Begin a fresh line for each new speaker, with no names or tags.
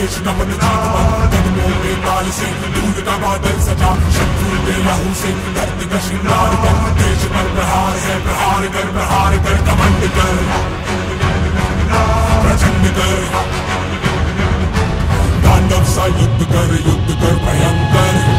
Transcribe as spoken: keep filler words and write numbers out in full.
देश नमन जीत बन कदमों पे ताल से दूर का बादल सजा शत्रु के लहू से धरती का श्रृंगार कर देश पर प्रहार है प्रहार कर प्रहार कर कमंड कर प्रचंड कर तांडव सा युद्ध कर युद्ध कर भयंकर